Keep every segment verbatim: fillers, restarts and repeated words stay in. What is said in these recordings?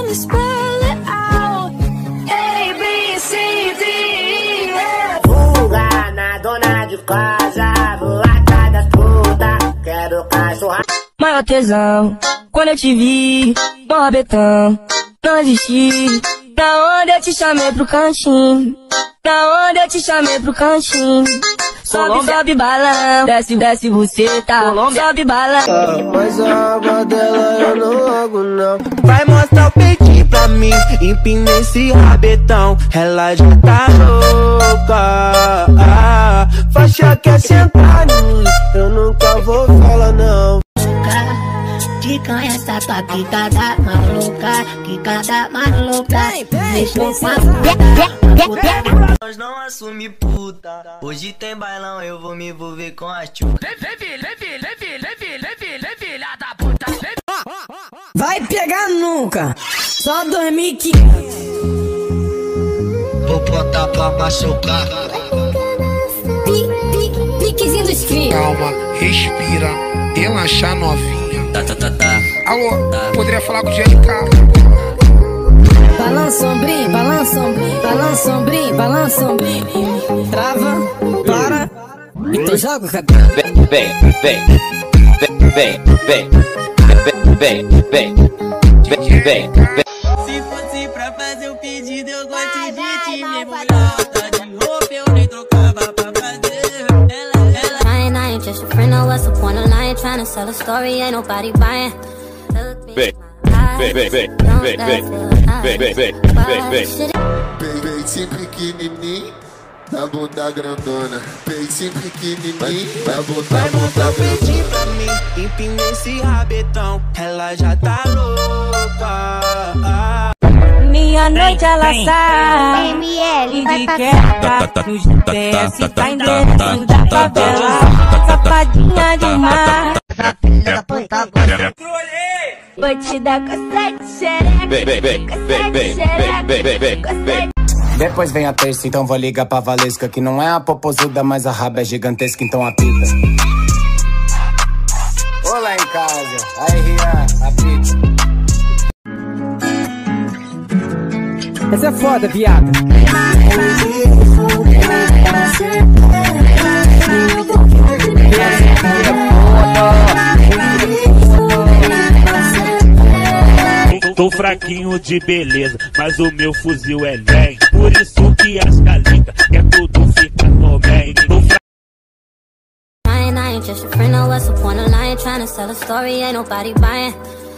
me spell it out. A, B, C, D, E, F. Fuga na dona de casa, vou atrás das putas, quero cachorra. Maior tesão, quando eu te vi, no rabetão, não existi. Na onda eu te chamei pro cantinho, na onda eu te chamei pro cantinho. Sobe, sobe balão, desce, desce buceta, sobe balão. Mas a aba dela eu não logo não. Vai mostrar o peitinho pra mim, empina esse rabetão. Ela já tá louca, ah, faixa quer sentar em mim, eu nunca vou falar não. Que canha essa tua quicada maluca, quicada maluca. Deixou com a puta. Nós não assume puta. Hoje tem bailão, eu vou me envolver com a tchuca. Leve, leve, leve, leve, leve, leve, filha da puta. Vai pegar nunca, só dois mil e quinhentos. Vou botar pra machucar. Piquezinho dos crios. Calma, respira, relaxa novinha. Tá, tá, tá, tá. Alô, tá. Poderia falar com o G L K? Balança ombrinho, balança ombrinho, balança ombrinho, balança ombrinho. Trava, para, então joga o cabelo. Vem, vem, vem, vem, vem, vem, vem, vem, vem, vem. Se fosse pra fazer um pedido, eu gosto de te mergulhar. Tá de roupa, eu nem trocava pra fazer. Ela, ela. Lying, I ain't just a friend, no, what's the point of lying? Trying to sell a story, ain't nobody buying. Vem, vem, vem, vem, vem, vem, vem, vem, vem, vem, vem. Peitinho pequenininho, da bunda grandona. Peitinho pequenininho, da bunda, vai mostrar bunda o peitinho pra mim, empina esse rabetão. Ela já tá louca. Minha noite ela sai M L, e vai de passar. queda no G P S tá endereço da favela. Sapadinha demais. Vou te dar coçete, xereca. Vem, vem, vem, vem, vem, vem, vem, vem, vem. Depois vem a terça, então vou ligar pra Valesca, que não é a popozuda, mas a raba é gigantesca, então apita. Olá em casa, aí Rian, apita. Essa é foda, viado. Tô fraquinho de beleza, mas o meu fuzil é lém. Por isso que as calitas quer tudo ficar no bem. Lying, I ain't just a friend, no, what's the point of lying? Trying to sell a story, ain't nobody buying.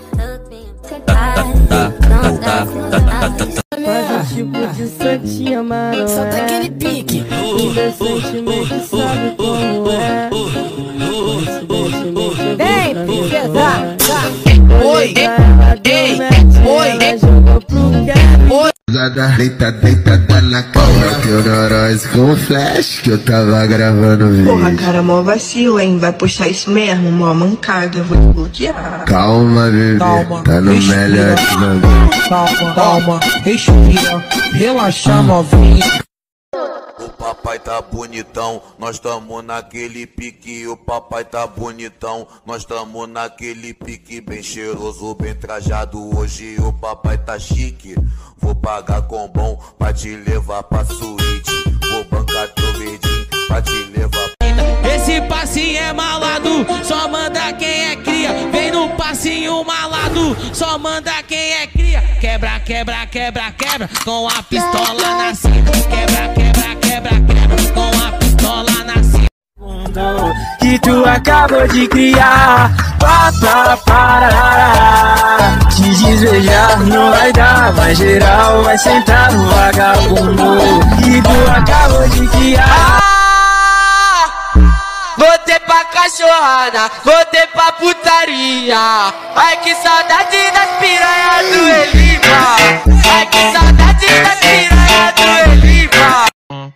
Faz um tipo de santinha marona. Solta aquele pique. Indecentemente sabe como é. Vem, princesa. Oi, ei, oi, oi. Deita, deitada na cama. Teu Noroz com flash que eu tava gravando vídeo. Porra, cara, mó vacilo, hein? Vai postar isso mesmo, mó mancada, vou te bloquear. Calma, bebê, Calma, tá no respira. melhor de nós. Calma, calma, respira, relaxa novinha. O papai tá bonitão, nós tamo naquele pique. O papai tá bonitão, nós tamo naquele pique. Bem cheiroso, bem trajado, hoje o papai tá chique. Vou pagar com bom pra te levar pra suíte. Vou bancar teu verdinho pra te levar. Esse passinho é malado, só manda quem é cria. Vem no passinho malado, só manda quem é cria. Quebra, quebra, quebra, quebra, com a pistola na cinta. Quebra, quebra, quebra, quebra, com a pistola na cinta. Que tu acabou de criar, pá, pá, parará. Te desvejar não vai dar, mas geral vai sentar no vagabundo. Que tu acabou de criar. Voltei pra cachorrada, voltei pra putaria. Ai que saudade das piranhas do Elipa. Ai que saudade das piranhas do Elipa.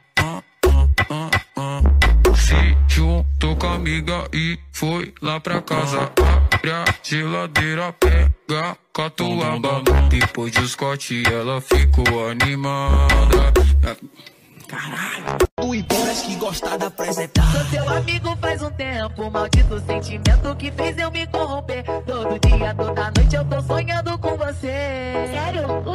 Se juntou com a amiga e foi lá pra casa. Abre a geladeira, pega catuaba. Depois de Scott ela ficou animada. Caralho. O Iboras que gosta da apresentar. Sou seu amigo faz um tempo. Maldito sentimento que fez eu me corromper. Todo dia, toda noite eu tô sonhando com você. Sério?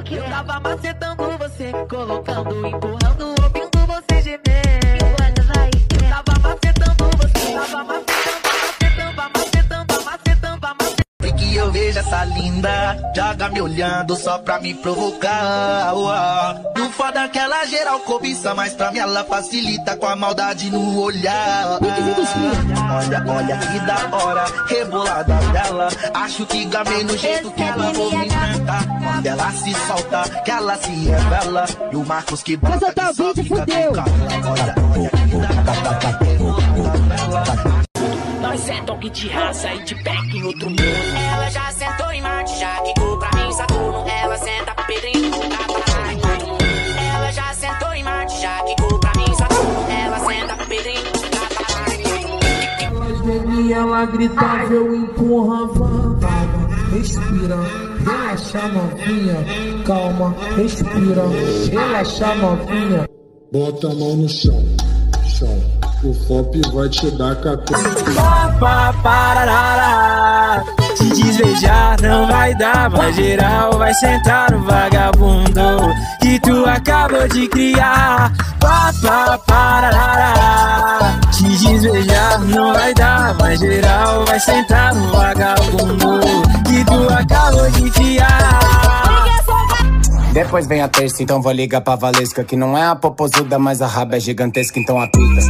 Eu tava macetando você, colocando, empurrando, ouvindo você gemer. Eu tava macetando você, tava macetando, macetando, macetando, macetando, macetando. E que eu vejo essa linda, joga me olhando só pra me provocar. Não foda que ela geral cobiça, mas pra mim ela facilita com a maldade no olhar. Olha, olha que da hora, rebolada dela. Acho que gamei no jeito que ela movimenta. Quando ela se solta, que ela se revela. E o Marcos que bota que só fica com calma. Olha, olha que da hora, rebolada dela. Nós é toque de raça e de pega em outro mundo. Ela já sentou em Marte, já quicou pra mim Saturno. Ela senta Pedrinho, Catarina. Ela já sentou em Marte, já quicou pra mim Saturno. Ela senta Pedrinho, Catarina. Ela geme, ela gritava, eu empurrava. Calma, respira, relaxa novinha. Calma, respira, relaxa novinha. Bota a mão no chão, chão. O Fop vai te dar cacau. Pa, pararara. Te desvejar não vai dar, mas geral vai sentar no vagabundo que tu acabou de criar. Pa, pa, pararara. Te desvejar não vai dar, mas geral vai sentar no vagabundo que tu acabou de criar. Depois vem a terça, então vou ligar pra Valesca, que não é a popozuda, mas a raba é gigantesca, então apita.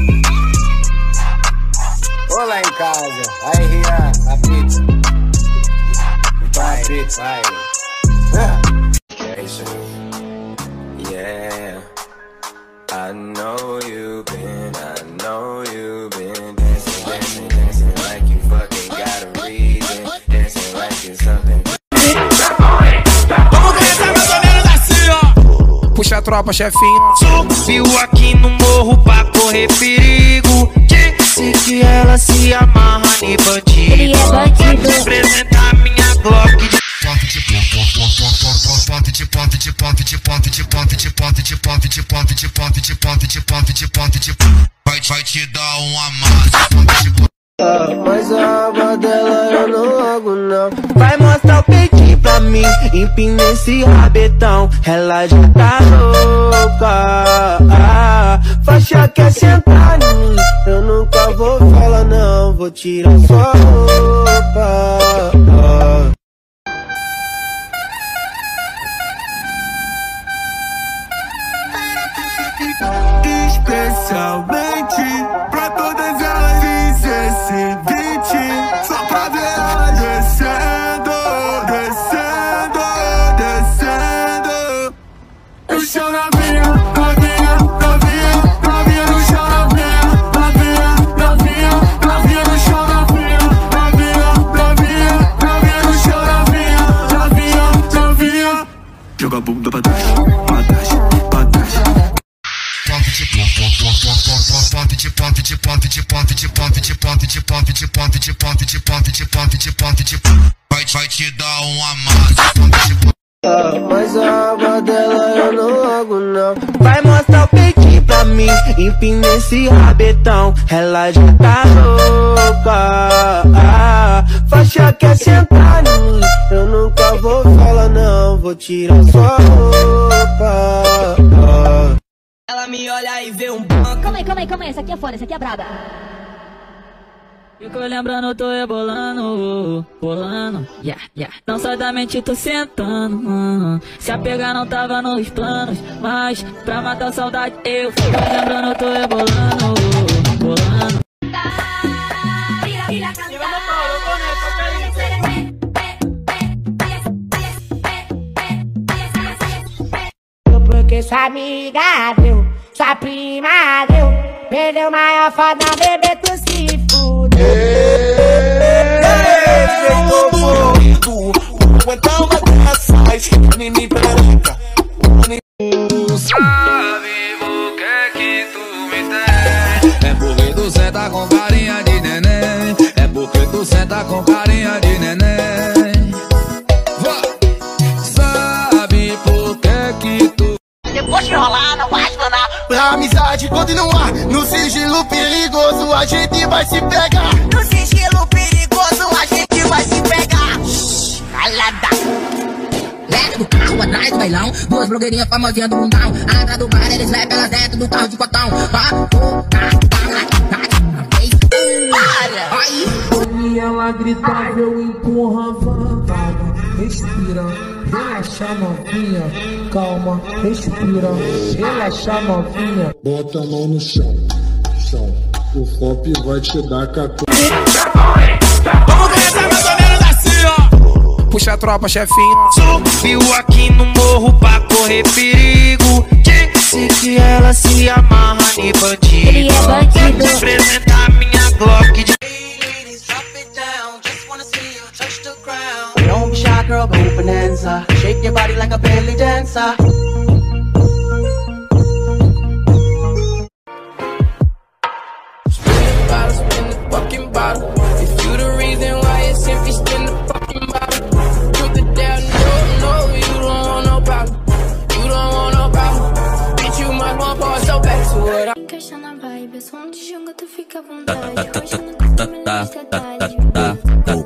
Vou lá em casa, aí Rian, apita. Então apita, vai. Yeah, I know you been, I know you been dancing, dancing, dancing like you fucking got a reason, dancing like it's something. Vamos começar mais ou menos assim, ó. Puxa a tropa, chefinho. Subiu aqui no morro pra correr perigo. Disse que ela se amarra em bandido. Ele é bandido. Vou te apresentar minha Glock de ponte de ponte de ponte de ponte de ponte de ponte de ponte de ponte de ponte de ponte de ponte de ponte de ponte de vai vai te dar um amasso. Mas a aba dela eu não logo não. Vai mostrar o peitinho pra mim, empina esse rabetão. Ela já tá louca. Ah, faixa quer sentar em mim. Eu nunca vou falar não, vou tirar sua roupa. Ah. Especialmente pra todas elas e esse vinte, só pra ver ela descendo, descendo, descendo. Eu choro na minha, novinha, novinha, novinha no chão na minha, novinha, novinha, novinha no chão na minha, novinha, novinha, novinha no chão na minha, novinha, novinha. Joga a bunda pra trás, pra trás, pra trás. Ponte de ponte de ponte de ponte de ponte de ponte de ponte de ponte de ponte de ponte de ponte de ponte de vai vai te dar um amasso. Ah, mas a aba dela eu não logo não. Vai mostrar o peitinho pra mim, empina esse rabetão. Ela já tá louca. Ah, faixa quer sentar em mim. Eu nunca vou falar não, vou tirar sua roupa. Ah. Ela me olha e vê um banco. Calma aí, calma aí, calma aí, essa aqui é foda, essa aqui é braba. Fico lembrando, tô rebolando, bolando, yeah, yeah. Não sai da mente, tô sentando, uh-huh. Se apegar não tava nos planos, mas pra matar a saudade eu fico lembrando, tô rebolando, bolando. Porque sua amiga deu, sua prima deu, perdeu maior foda, bebê, tu se fudeu. Então vai começar, esquece em mim, perereca. Sabe o que é que tu me tem? É porque tu senta com carinha de neném. É porque tu senta com carinha de neném. Sabe por que que tu depois de rolar, não vai explanar. Pra amizade continuar, no sigilo perigoso a gente vai se pegar. No sigilo perigoso a gente vai se pegar. Calada, né? do carro, atrás do bailão. Duas blogueirinhas famosinhas do mundão. Atrás do bar, eles levam elas dentro do carro de cotão. E ela gritava, eu empurrava. Calma, respira, relaxa novinha. Calma, respira, relaxa novinha. Bota a mão no chão, chão. O Fop vai te dar catu. Vamos começar mais ou menos assim, ó. Puxa a tropa, chefinho. Subiu aqui no morro pra correr perigo. Disse que ela se amarra em bandido. Ele é bandido. Vou te apresentar minha Glock de... Don't be shy, girl, go bonanza. Shake your body like a belly dancer. Spin the bottle, spin the fucking bottle. If you the reason why it's empty, spin the fucking bottle. Truth or dare, no, no, you don't want no problem. You don't want no problem. Bitch, you must want pause, so back to what I... Encaixa na vibe, eu sou um de jogo, tu fica à vontade. Hoje eu não conto menos detalhes.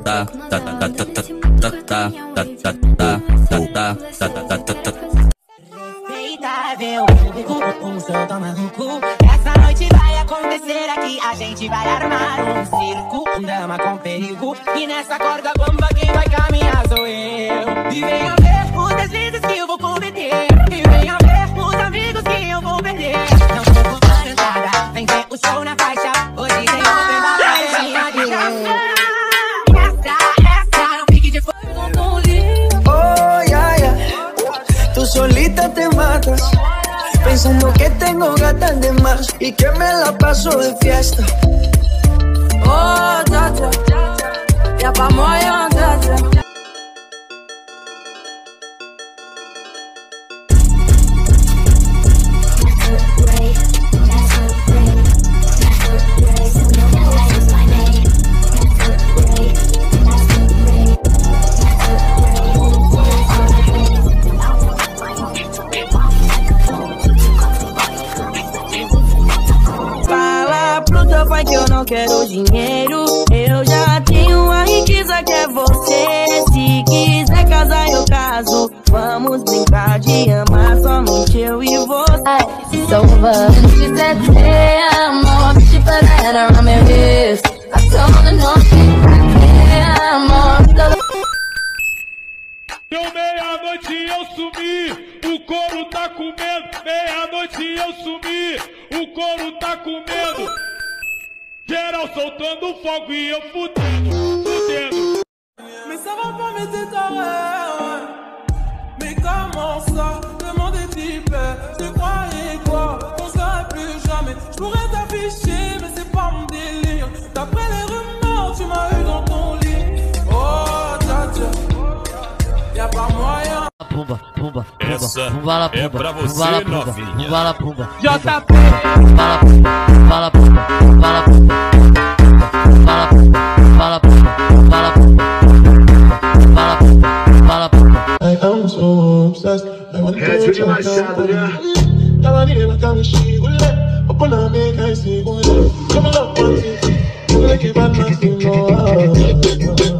Respeitável, um som toma no cu. Essa noite vai acontecer aqui, a gente vai armar um circo, um drama com perigo. E nessa corda bamba quem vai caminhar sou eu. E venha ver os deslizes que eu vou cometer. E venha ver os amigos que eu vou perder. Não tô com a cantada, vem ver o show na faixa. Hoje tem open bar, minha guia. Tú solita te matas, pensando que tengo gatas de más y que me la paso de fiesta. Oh, dja dja, y'a pas moyen, dja dja. Que eu não quero dinheiro, eu já tenho a riqueza que é você. Se quiser casar eu caso, vamos brincar de amar somente eu e você. It's over. She said, hey, I'm all she put that around my wrist. I told her no, hey, I'm all Deu meia-noite eu sumi, o couro tá comendo. Meia-noite eu sumi, o couro tá comendo. Geral soltando fogo e eu fudendo, fudendo. Mais ça va pas m'aider ta ouais. Mais comment ça, demande des types. Tu croyais quoi, on serait plus jamais. Je pourrais t'afficher, mais c'est pas mon délire. D'après les rumeurs, tu m'as eu dans ton lit. Oh, dja dja, y'a pas moyen. Pumba, pumba, essa pumba, la pumba, é pra você, pumba, la pumba, novinha. pumba, la pumba. J P, pumba, la pumba, pumba, la pumba, pumba, la pumba, pumba, la pumba, pumba, la pumba, pumba, la pumba, pumba, la pumba, pumba, la pumba. I am so obsessed. I want to touch your body. Tell me like I'm a she will let up on a make I see go there. Come on up one thing, you like a bad man thing no.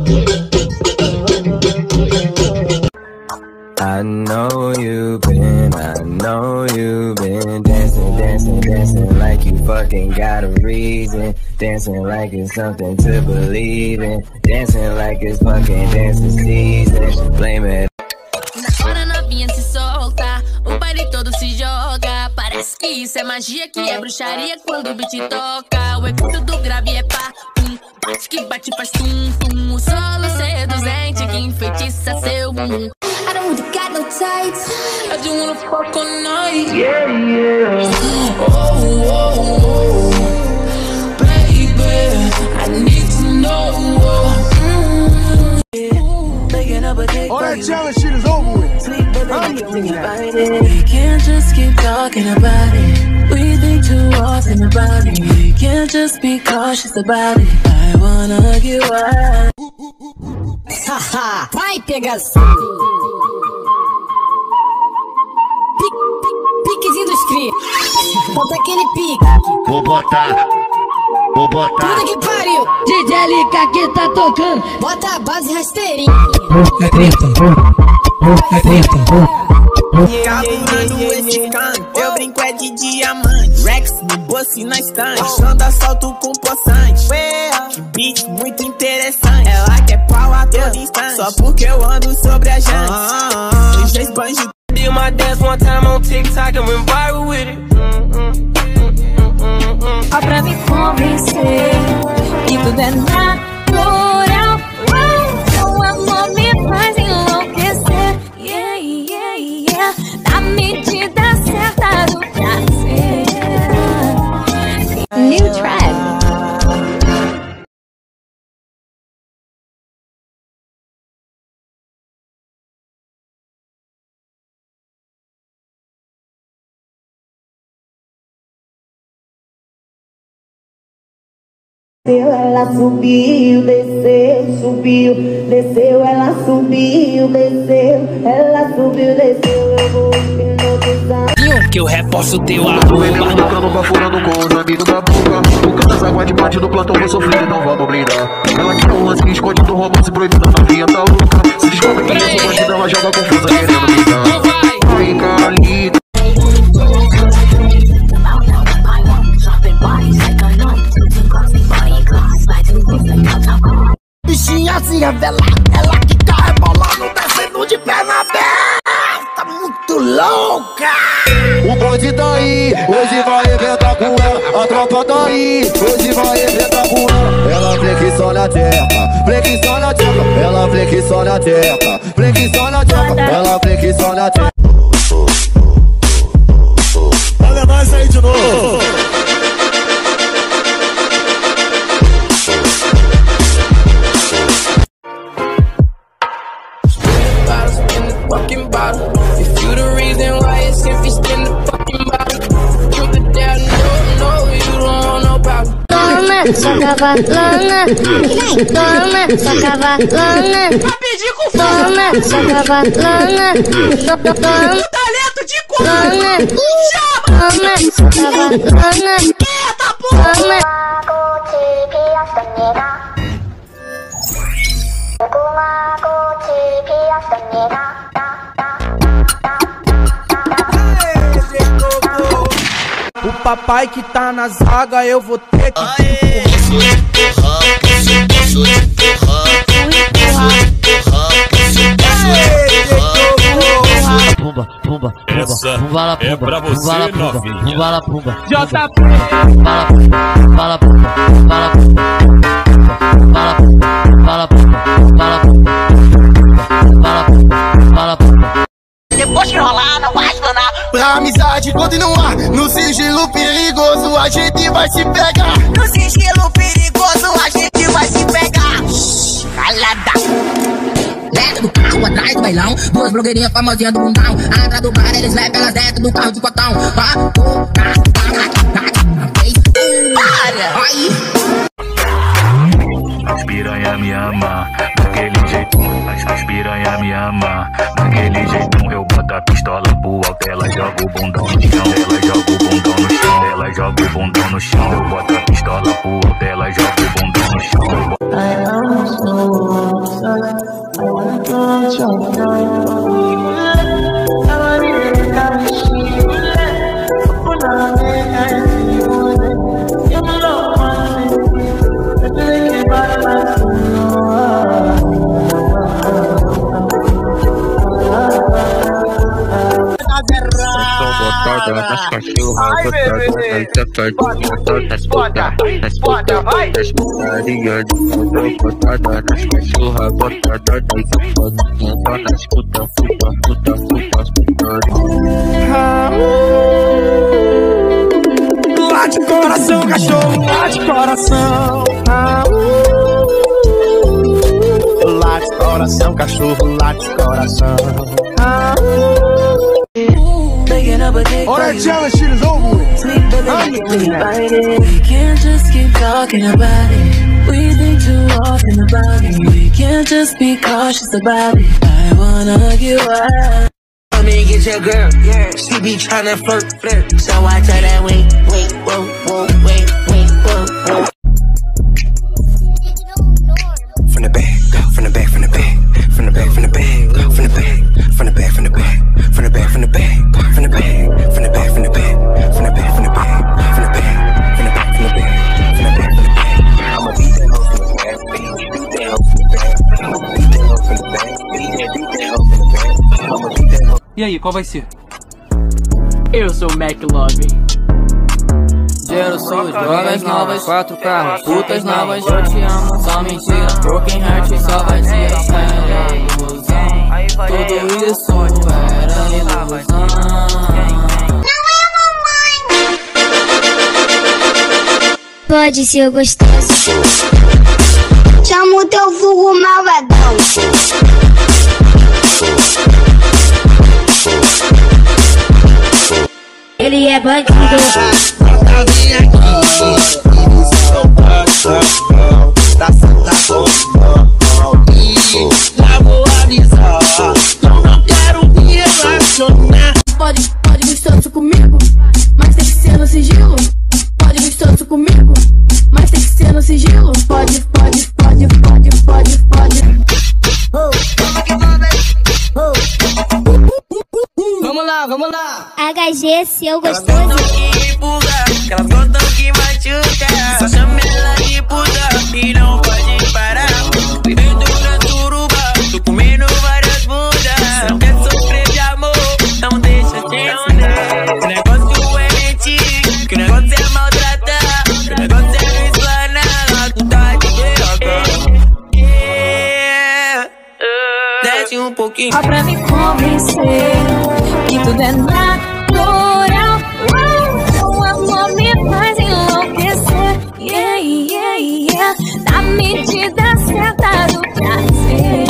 I know you've been, I know you've been dancing, dancing, dancing like you fucking got a reason. Dancing like it's something to believe in. Dancing like it's fucking dancing season. Blame it. Na hora novinha se solta, o baile todo se joga. Parece que isso é magia, que é bruxaria quando o beat toca. O efeito do grave é pá, pum, bate que bate faz tum, tum. O solo seduzente que enfeitiça seu bumbum. I don't got no tights. I just wanna fuck all night. Yeah, yeah. Oh, oh, oh. Baby, I need to know. Mm. All that challenge shit is over with. We can't just keep talking about it. We think too often about it. We can't just be cautious about it. I wanna get wild. Haha, vai pegar piquezinho dos cria. Falta aquele pique. Vou botar, vou botar. Puta que pariu. D J L K que tá tocando. Bota a base rasteirinha. É treta, Capturando esse canto, eu brinco é de diamante. Rex no bolso e na estante, chão da salto com poçante. Que beat muito interessante, ela quer pau a todo instante, só porque eu ando sobre a jante. Os dois banjos. Did my dance one time on TikTok and went viral with it. Ó pra me convencer que tudo é natural. O amor me faz enlouquecer. Yeah, yeah, yeah. Na medida certa do prazer. New track. Ela subiu, desceu, subiu, desceu, ela subiu, desceu, ela subiu, desceu, eu vou hipnotizar. Que eu reposto teu arroba. Ele no cano, bafurando com os amigos da boca. O canto das águas de bate do plantão vou sofrer, então vamos brindar. Ela quer um lance escondido, romance proibido, a novinha tá louca. Se descobre que eu sou bandida, ela joga confusa, querendo me dar. Fica ali. Bichinha se revela, ela que tá rebolando, descendo de perna aberta, muito louca. O bonde tá aí, hoje vai arrebentar com ela. A tropa tá aí, hoje vai arrebentar com ela. Ela flexiona a teca, flexiona a teca. Ela flexiona a teca, flexiona a teca. Ela flexiona a teca. Olha nós aí de novo. Fucking bottle. If you the reason why it's if you spin the fucking bottle. Truth or dare, no, no, you don't want no problem. Toma, sua cavalona. Toma, sua cavalona. Toma, sua cavalona. Toma, talento de cu. Toma, toma, sua cavalona. Toma. O papai que tá na zaga, eu vou ter que Pumba, pumba, essa pumba, lá, é pra você, novinha. pumba, lá, pumba. J P. Fala, fala, pumba, fala, pumba, fala, pumba, fala, pumba, fala, pumba, fala, pumba, fala, pumba. Depois que rolar, não vai explanar. Pra amizade continuar, no sigilo perigoso a gente vai se pegar. No sigilo perigoso a gente vai se pegar. Calada. Dentro do carro, atrás do bailão, duas blogueirinhas famosinhas do bundão. Atrás do bar, eles levam elas dentro do carro de cotão. As piranha me ama, daquele jeito. As, as piranha me ama, daquele jeito. Eu boto a pistola pro alto, ela joga o bundão no chão. Ela joga o bundão no chão, ela joga o bundão no chão. Eu boto a pistola pro alto, ela joga o bundão no chão. I am so obsessed, I wanna touch your mind. I wanna get you, open up and I see you. You love my city, but you can't buy my Botada nas cachorras, botada nas safadinhas, nas putas, nas putas, nas putarias, botada nas cachorras, botada nas safadinhas, nas putas, putas, putas, putas, putarias. Lá de coração, cachorro, lá de coração. Lá de coração, cachorro, lá de coração. All that challenge shit is over with. We can't just keep talking about it. We think too often about it. We can't just be cautious about it. I wanna get wild. Come and get your girl, yeah. She be tryna flirt, flirt. So I tell that wait, wait, whoa, whoa, wait, wait, whoa, whoa. From the back, from the back, from the back, from the back, from the back, from the back, from E aí, qual vai ser? Eu sou o McLovin. Dinheiro sujo, drogas novas, quatro carros, putas novas, eu te amo, só mentira, broken heart, só vazia, era ilusão, tudo isso era ilusão. Pode ser gostoso. Chama o teu vulgo malvadão. Ele é bandido. Vem aqui, eles são bacana, tá sentado e já vou avisar, eu não quero me relacionar. Pode, pode gostoso comigo, mas tem que ser no sigilo. Pode gostoso comigo, mas tem que ser no sigilo. Pode, pode, pode, pode, pode, pode. Vamos lá, vamos lá. H G, seu gostoso. Elas gostam que empurra, elas gostam que machuca. Só chama ela de puta e não pode parar. Vivendo na suruba, tô comendo várias bundas. Não quer sofrer de amor, não deixa de andar. O negócio é mentir, que o negócio é maltratar. O negócio é me explanar, tu tá de piroca. Desce um pouquinho. Só pra me convencer que tudo é natural. O amor me faz enlouquecer. Yeah, yeah, yeah. Na medida certa do prazer.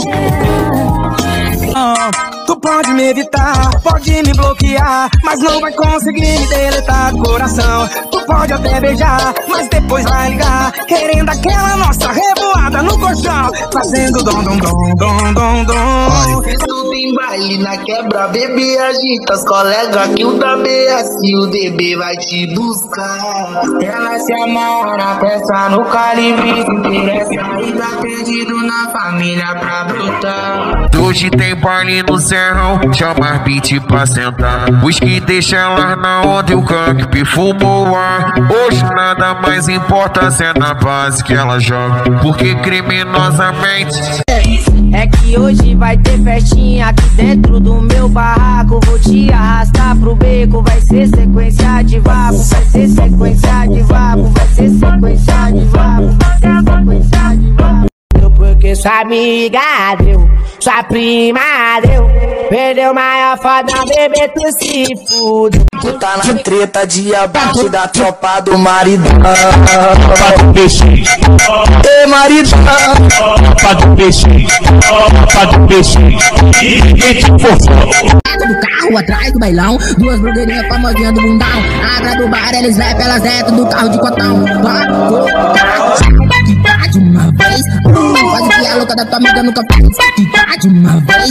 Ah, tu pode me evitar, pode me bloquear, mas não vai conseguir me deletar do coração. Tu pode até beijar, mas depois vai ligar, querendo aquela nossa revoada no colchão, fazendo dom, dom, dom, dom, dom, dom. Tudo em baile, na quebra, bebê agita as colegas que o da B S, o D B vai te buscar. Ela se amarra na peça, no calibre, se interessa e tá perdido na família pra brotar. Hoje tem baile no serrão, chama as beat pra sentar. Os que deixa ela na onda e o canto perfumou o ar. Hoje nada mais importa se é na base que ela joga, porque criminosamente é que hoje vai ter festinha aqui dentro do meu barraco. Vou te arrastar pro beco, vai ser sequência de vapo. Vai ser sequência de vapo, vai ser sequência de vapo. Vai ser sequência de vapo. Porque sua amiga deu, sua prima deu, perdeu maior foda, bebê, tu se fude. Tu tá na treta de abaixo da tropa do maridão. Tropa do peixe. Ei, maridão. Tropa do peixe. Tropa do peixe. E ninguém te forçou. Do carro, atrás do bailão, duas blogueirinhas famosinhas do bundão. Atrás do bar, eles rap, elas dentro do carro de cotão. Vai, vou, tá, de uma vez. Uh, faz o que a louca da tua amiga nunca fez. Tá, de uma vez.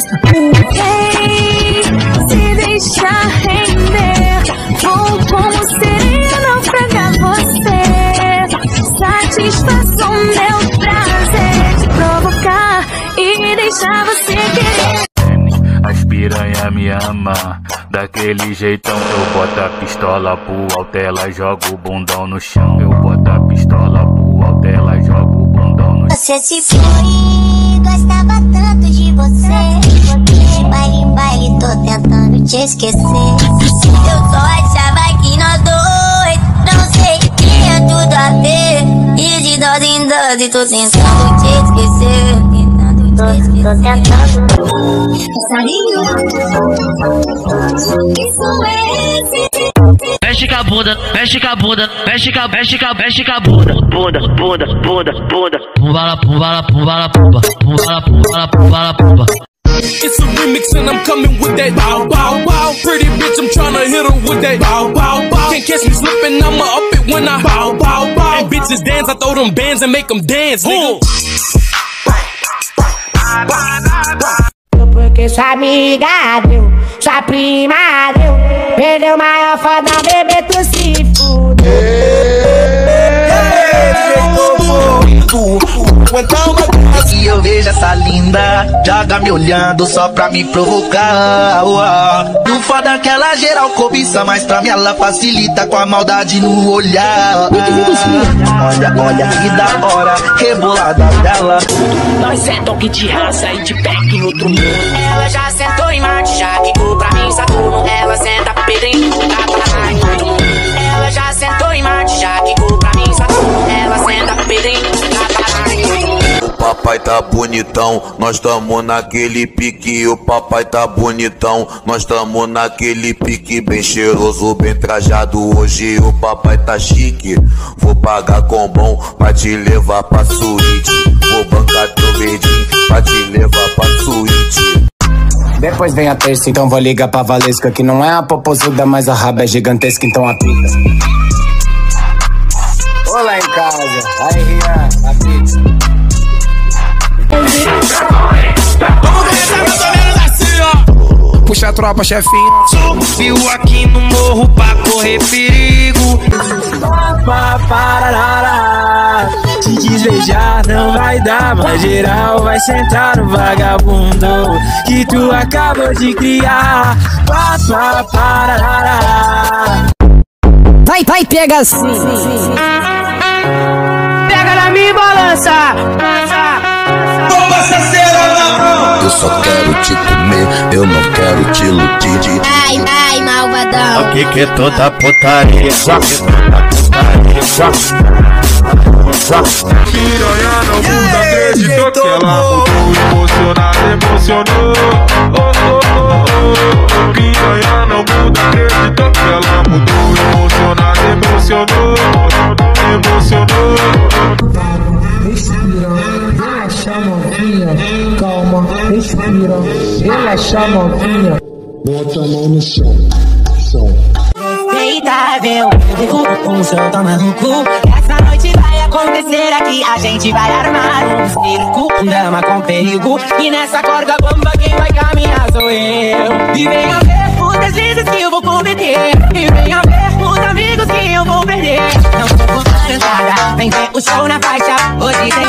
Uh. Se deixar render, vou como seria naufragar você. Satisfação, meu prazer de provocar e deixar você querer. As piranha me ama, daquele jeitão. Eu boto a pistola pro alto, ela joga o bundão no chão. Eu boto a pistola pro alto, ela joga o bundão no chão. Você se foi, gostava tanto de você. De baile em baile, tô tentando te esquecer. Eu só achava que nós dois, não sei que tinha tudo a ver. E de dose em dose, tô tentando te esquecer. Tô, tô tentando. Passarinho, isso é esse. Mexe com a bunda, mexe com a bunda, mexe com a, mexe com a, mexe com a bunda. Bunda, bunda, bunda, bunda. Pumbala, pumbala, pumbala, pumba. Pumbala, pumbala, pumbala, pumba. It's a remix and I'm coming with that bow, bow, bow. Pretty bitch, I'm tryna hit her with that bow, bow, bow. Can't catch me slipping, I'ma up it when I bow, bow, bow. And bitches dance, I throw them bands and make them dance, nigga. Porque sua amiga deu, sua prima deu, perdeu maior foda, bebê, tu se fude. Então se eu vejo essa linda, joga me olhando só pra me provocar. Não foda que ela geral cobiça, mas pra mim ela facilita com a maldade no olhar. Olha, olha que da hora, rebolada dela. Nós é toque de raça e de pé em outro mundo. Ela já sentou em Marte, já quicou pra mim, papai tá bonitão, nós tamo naquele pique, o papai tá bonitão, nós tamo naquele pique bem cheiroso, bem trajado. Hoje o papai tá chique, vou pagar com bom pra te levar pra suíte, vou bancar teu verdinho pra te levar pra suíte. Depois vem a terça, então vou ligar pra Valesca, que não é a popozuda, mas a raba é gigantesca, então apita. Olá em casa, aí Rian, apita. Vamos começar mais ou menos assim, ó. Puxa a tropa, chefinho. Subiu aqui no morro pra correr perigo. Te desvejar não vai dar, mas geral vai sentar no vagabundo que tu acabou de criar. Vai, vai, pega assim. Pega na minha balança. Toma essa cera na mão. Eu só quero te comer, eu não quero te iludir. Ai, ai, malvadão. Aqui que é toda putaria. Piranha não muda, acreditou que ela mudou. Emocionada, emocionou. Oh, oh, oh, oh. Piranha não muda, acreditou que ela mudou. Emocionada, emocionou. Emocionou. Respira, relaxa novinha, calma, respira, relaxa novinha. Bota a mão no chão, chão. Eita, meu, com o seu toma no cu. Essa noite vai acontecer aqui, a gente vai armar um circo, um drama com perigo. E nessa corda bamba quem vai caminhar sou eu. E venha ver os deslizes que eu vou cometer, e venha ver os amigos que eu vou perder. Não tô com nada, vem ver o show na faixa, hoje tem